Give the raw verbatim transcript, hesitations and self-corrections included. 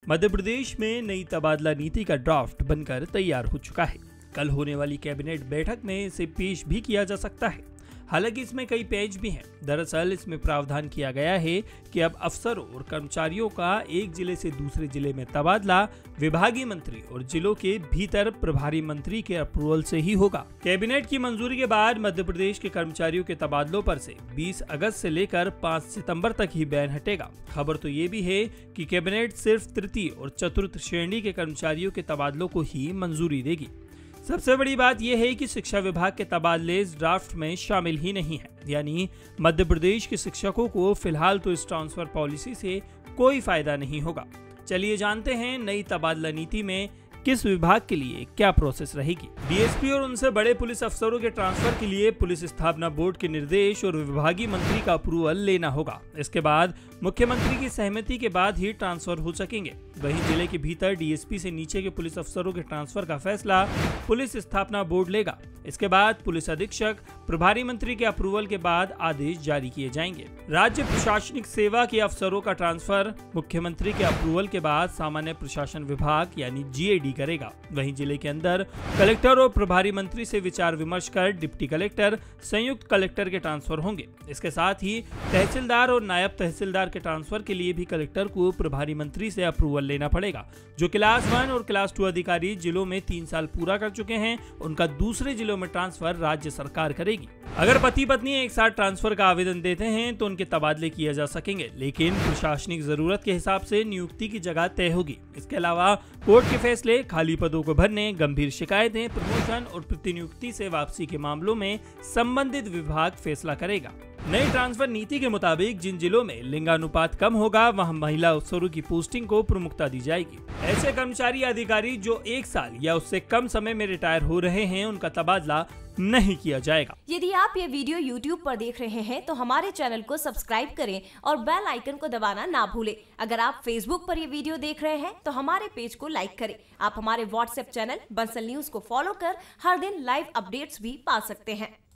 मध्य प्रदेश में नई तबादला नीति का ड्राफ्ट बनकर तैयार हो चुका है। कल होने वाली कैबिनेट बैठक में इसे पेश भी किया जा सकता है। हालांकि इसमें कई पेच भी हैं। दरअसल इसमें प्रावधान किया गया है कि अब अफसरों और कर्मचारियों का एक जिले से दूसरे जिले में तबादला विभागीय मंत्री और जिलों के भीतर प्रभारी मंत्री के अप्रूवल से ही होगा। कैबिनेट की मंजूरी के बाद मध्य प्रदेश के कर्मचारियों के तबादलों पर से बीस अगस्त से लेकर पाँच सितंबर तक ही बैन हटेगा। खबर तो ये भी है कि कैबिनेट सिर्फ तृतीय और चतुर्थ श्रेणी के कर्मचारियों के तबादलों को ही मंजूरी देगी। सबसे बड़ी बात यह है कि शिक्षा विभाग के तबादले इस ड्राफ्ट में शामिल ही नहीं है, यानी मध्य प्रदेश के शिक्षकों को फिलहाल तो इस ट्रांसफर पॉलिसी से कोई फायदा नहीं होगा। चलिए जानते हैं नई तबादला नीति में किस विभाग के लिए क्या प्रोसेस रहेगी। डीएसपी और उनसे बड़े पुलिस अफसरों के ट्रांसफर के लिए पुलिस स्थापना बोर्ड के निर्देश और विभागीय मंत्री का अप्रूवल लेना होगा। इसके बाद मुख्यमंत्री की सहमति के बाद ही ट्रांसफर हो सकेंगे। वहीं जिले के भीतर डीएसपी से नीचे के पुलिस अफसरों के ट्रांसफर का फैसला पुलिस स्थापना बोर्ड लेगा। इसके बाद पुलिस अधीक्षक प्रभारी मंत्री के अप्रूवल के बाद आदेश जारी किए जाएंगे। राज्य प्रशासनिक सेवा के अफसरों का ट्रांसफर मुख्यमंत्री के अप्रूवल के बाद सामान्य प्रशासन विभाग यानी जीएडी करेगा। वहीं जिले के अंदर कलेक्टर और प्रभारी मंत्री से विचार विमर्श कर डिप्टी कलेक्टर, संयुक्त कलेक्टर के ट्रांसफर होंगे। इसके साथ ही तहसीलदार और नायब तहसीलदार के ट्रांसफर के लिए भी कलेक्टर को प्रभारी मंत्री से अप्रूवल लेना पड़ेगा। जो क्लास वन और क्लास टू अधिकारी जिलों में तीन साल पूरा कर चुके हैं, उनका दूसरे जिलों में ट्रांसफर राज्य सरकार करेगी। अगर पति पत्नी एक साथ ट्रांसफर का आवेदन देते हैं तो उनके तबादले किए जा सकेंगे, लेकिन प्रशासनिक जरूरत के हिसाब से नियुक्ति की जगह तय होगी। इसके अलावा कोर्ट के फैसले, खाली पदों को भरने, गंभीर शिकायतें, प्रमोशन और प्रतिनियुक्ति से वापसी के मामलों में संबंधित विभाग फैसला करेगा। नई ट्रांसफर नीति के मुताबिक जिन जिलों में लिंगानुपात कम होगा वहां महिला अफसरों की पोस्टिंग को प्रमुखता दी जाएगी। ऐसे कर्मचारी अधिकारी जो एक साल या उससे कम समय में रिटायर हो रहे हैं, उनका तबादला नहीं किया जाएगा। यदि आप ये वीडियो यूट्यूब पर देख रहे हैं तो हमारे चैनल को सब्सक्राइब करें और बेल आइकन को दबाना ना भूलें। अगर आप फेसबुक पर ये वीडियो देख रहे हैं तो हमारे पेज को लाइक करें। आप हमारे व्हाट्सएप चैनल बंसल न्यूज को फॉलो कर हर दिन लाइव अपडेट्स भी पा सकते हैं।